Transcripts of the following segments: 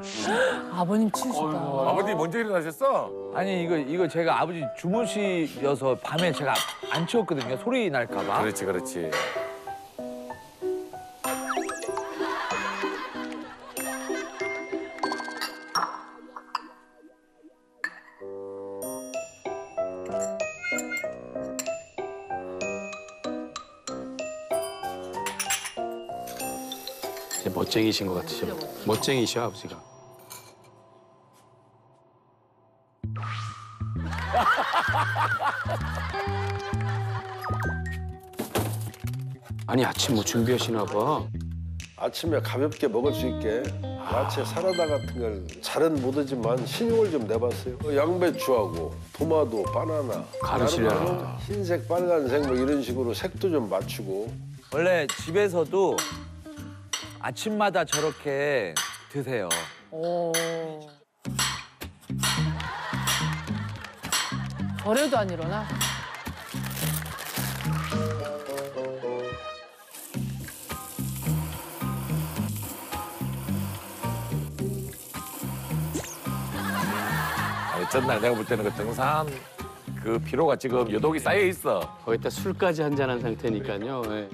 아버님 치우셨다. 아버님 먼저 일어나셨어? 아니 이거 제가 아버지 주무시려서 밤에 제가 안 치웠거든요. 소리 날까 봐. 그렇지, 그렇지. 진짜 멋쟁이신 것 같으셔. 멋쟁이셔, 아버지가. 아니, 아침 뭐 준비하시나 봐. 아침에 가볍게 먹을 수 있게 야채 사라다 같은 걸 잘은 못하지만 신용을 좀 내봤어요. 양배추하고 토마토, 바나나, 가르시려나 나름대로 보다. 흰색, 빨간색 뭐 이런 식으로 색도 좀 맞추고. 원래 집에서도 아침마다 저렇게 드세요. 오. 저래도 안 일어나? 아니, 전날 내가 볼 때는 그 등산 그 피로가 지금 유독이 쌓여 있어. 거기다 술까지 한잔한 상태니까요. 예.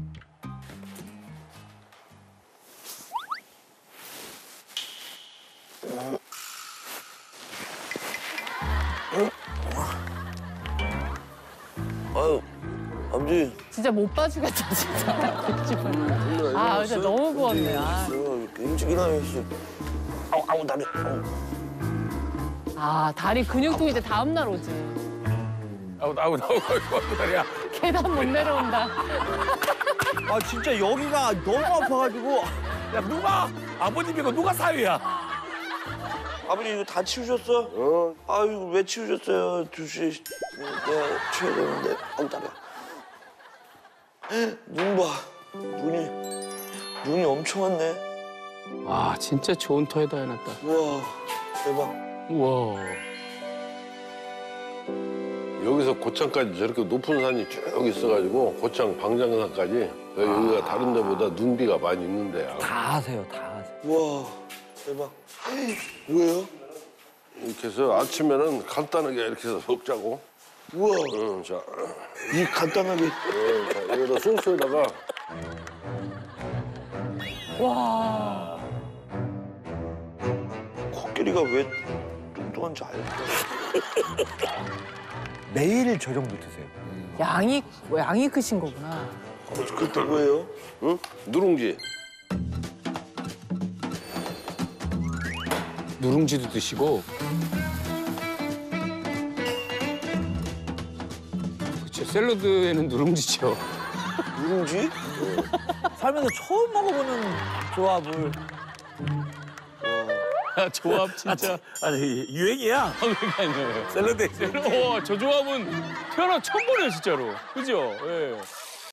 아유, 아버지. 진짜 못 봐주겠다, 진짜. 아, 진짜 너무 부었네. 아. 일찍 일어나야지. 아우, 다리. 아우. 아, 다리 근육통이 이제 다음날 오지. 아우, 다리야. 계단 못 내려온다. 아 진짜 여기가 너무 아파가지고. 야, 누가 아버님이고 누가 사위야? 아버지 이거 다 치우셨어? 아유, 왜 치우셨어요? 2시 내가 치워야 되는데. 아우, 다리야. 눈 봐. 눈이 엄청 왔네. 와, 진짜 좋은 터에다 해놨다. 우와, 대박. 우와. 여기서 고창까지 저렇게 높은 산이 쭉 있어가지고 고창 방장산까지 여기가 다른 데보다 눈비가 많이 있는 데야. 다 하세요, 다 하세요. 우와, 대박. 뭐예요? 이렇게 해서 아침에는 간단하게 이렇게 해서 먹자고. 우와, 자, 이 간단하게. 자, 여기다 소스에다가 와. 코끼리가 왜 뚱뚱한지 알겠다. 매일 저 정도 드세요. 양이 크신 거구나. 그때 뭐예요? 응? 누룽지. 누룽지도 드시고. 그쵸, 샐러드에는 누룽지죠. 누룽지? 살면서 처음 먹어보는 조합을. 조합 진짜. 아니, 유행이야. 그러니까요. 샐러드. 저 조합은 태어나 처음 보네요, 진짜로. 그죠? 예.